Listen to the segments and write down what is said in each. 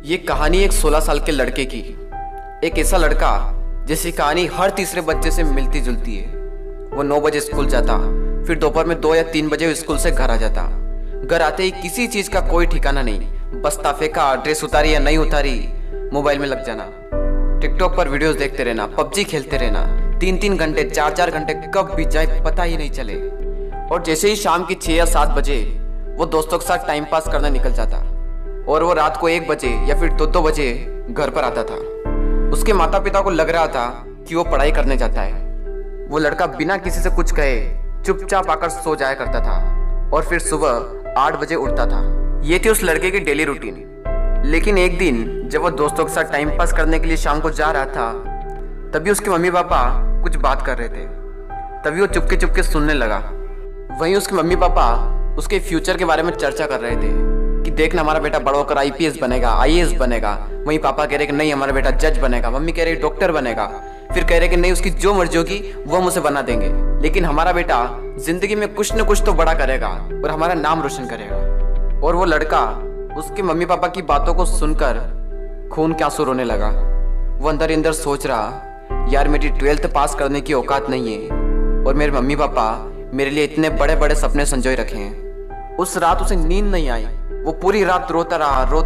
ये कहानी एक 16 साल के लड़के की। एक ऐसा लड़का जिसकी कहानी हर तीसरे बच्चे से मिलती जुलती है। वो 9 बजे स्कूल जाता, फिर दोपहर में 2 या 3 बजे स्कूल से घर आ जाता। घर आते ही किसी चीज का कोई ठिकाना नहीं, बस्ता फेंका, ड्रेस उतारी या नहीं उतारी, मोबाइल में लग जाना, टिकटॉक पर वीडियोस देखते रहना, पबजी खेलते रहना। 3-3 घंटे 4-4 घंटे कब बीत जाए पता ही नहीं चले। और जैसे ही शाम की 6 या 7 बजे वो दोस्तों के साथ टाइम पास करने निकल जाता और वो रात को 1 बजे या फिर 2-2 बजे घर पर आता था। उसके माता पिता को लग रहा था कि वो पढ़ाई करने जाता है। वो लड़का बिना किसी से कुछ कहे चुपचाप आकर सो जाया करता था और फिर सुबह 8 बजे उठता था। ये थी उस लड़के की डेली रूटीन। लेकिन एक दिन जब वो दोस्तों के साथ टाइम पास करने के लिए शाम को जा रहा था, तभी उसके मम्मी पापा कुछ बात कर रहे थे। तभी वो चुपके चुपके सुनने लगा। वहीं उसके मम्मी पापा उसके फ्यूचर के बारे में चर्चा कर रहे थे कि देखना हमारा बेटा बड़ा होकर IPS बनेगा, IAS बनेगा। वहीं पापा कह रहे कि नहीं हमारा बेटा जज बनेगा, मम्मी कह रही डॉक्टर बनेगा, फिर कह रहे कि नहीं उसकी जो मर्जी होगी वो हम उसे बना देंगे, लेकिन हमारा बेटा जिंदगी में कुछ न कुछ तो बड़ा करेगा और हमारा नाम रोशन करेगा। और वो लड़का उसके मम्मी पापा की बातों को सुनकर खून के आंसू रोने लगा। वो अंदर ही अंदर सोच रहा, यार मेरी 12th पास करने की औकात नहीं है और मेरे मम्मी पापा मेरे लिए इतने बड़े बड़े सपने संजोए रखे हैं। उस रात उसे नींद नहीं आई। वो पूरी रात रोता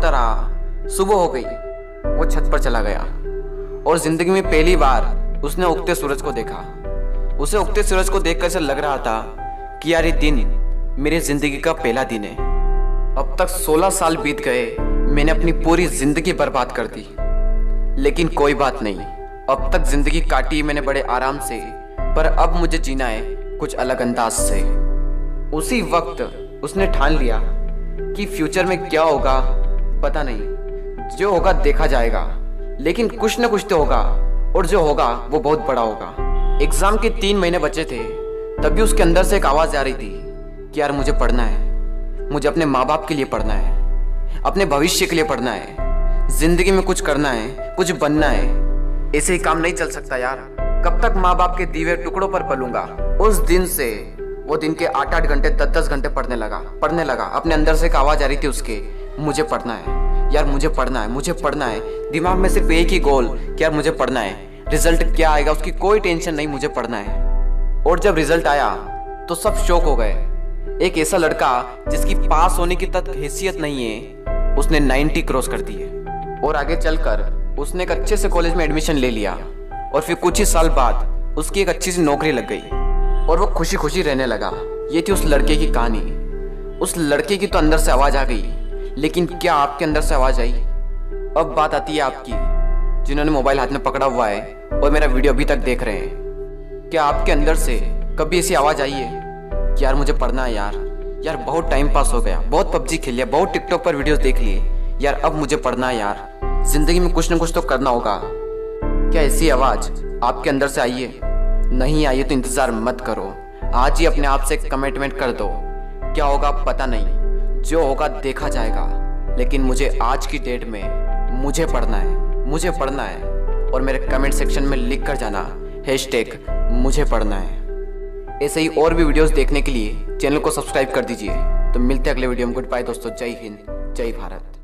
रहा। सुबह हो गई, वो छत पर चला गया और जिंदगी में पहली बार उसने उगते सूरज को देखा। उसे उगते सूरज को देखकर ऐसा लग रहा था कि यार ये दिन मेरी जिंदगी का पहला दिन है। अब तक 16 साल बीत गए, मैंने अपनी पूरी जिंदगी बर्बाद कर दी, लेकिन कोई बात नहीं। अब तक जिंदगी काटी मैंने बड़े आराम से, पर अब मुझे जीना है कुछ अलग अंदाज से। उसी वक्त उसने ठान लिया कि फ्यूचर में क्या होगा पता नहीं, जो होगा देखा जाएगा, लेकिन कुछ न कुछ तो होगा और जो होगा वो बहुत बड़ा होगा। एग्जाम के 3 महीने बचे थे, तभी उसके अंदर से एक आवाज आ रही थी कि यार मुझे पढ़ना है, मुझे अपने माँ बाप के लिए पढ़ना है, अपने भविष्य के लिए पढ़ना है, जिंदगी में कुछ करना है, कुछ बनना है। ऐसे ही काम नहीं चल सकता यार, कब तक माँ बाप के दिए टुकड़ों पर पलूंगा। उस दिन से वो दिन के 8-8 घंटे 10-10 घंटे पढ़ने लगा। अपने अंदर से एक आवाज आ रही थी उसके, मुझे पढ़ना है यार, मुझे पढ़ना है, मुझे पढ़ना है। दिमाग में सिर्फ एक ही गोल कि यार मुझे पढ़ना है, रिजल्ट क्या आएगा उसकी कोई टेंशन नहीं, मुझे पढ़ना है। और जब रिजल्ट आया तो सब शॉक हो गए। एक ऐसा लड़का जिसकी पास होने की तक हैसियत नहीं है, उसने 90 क्रॉस कर दिए और आगे चलकर उसने एक अच्छे से कॉलेज में एडमिशन ले लिया और फिर कुछ ही साल बाद उसकी एक अच्छी सी नौकरी लग गई और वो खुशी खुशी रहने लगा। ये थी उस लड़के की कहानी। उस लड़के की तो अंदर से आवाज आ गई, लेकिन क्या आपके अंदर से आवाज आई? अब बात आती है आपकी, जिन्होंने मोबाइल हाथ में पकड़ा हुआ है और मेरा वीडियो अभी तक देख रहे हैं। क्या आपके अंदर से कभी ऐसी आवाज आई है कि यार मुझे पढ़ना है यार बहुत टाइम पास हो गया, बहुत पबजी खेल लिया, बहुत टिकटॉक पर वीडियोस देख लिए, यार अब मुझे पढ़ना है यार, जिंदगी में कुछ न कुछ तो करना होगा। क्या ऐसी आवाज आपके अंदर से आई है? नहीं आई तो इंतजार मत करो, आज ही अपने आप से कमिटमेंट कर दो। क्या होगा पता नहीं, जो होगा देखा जाएगा, लेकिन मुझे आज की डेट में मुझे पढ़ना है और मेरे कमेंट सेक्शन में लिख कर जाना #मुझे पढ़ना है। ऐसे ही और भी वीडियोस देखने के लिए चैनल को सब्सक्राइब कर दीजिए। तो मिलते हैं अगले वीडियो में। गुड बाय दोस्तों, जय हिंद, जय भारत।